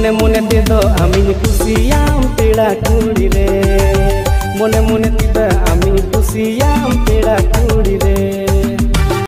मने मने तेदो आमी कुसियाम पेड़ा कुड़ी रे, मने मने तेदो आमी कुसियाम पेड़ा कुड़ी रे।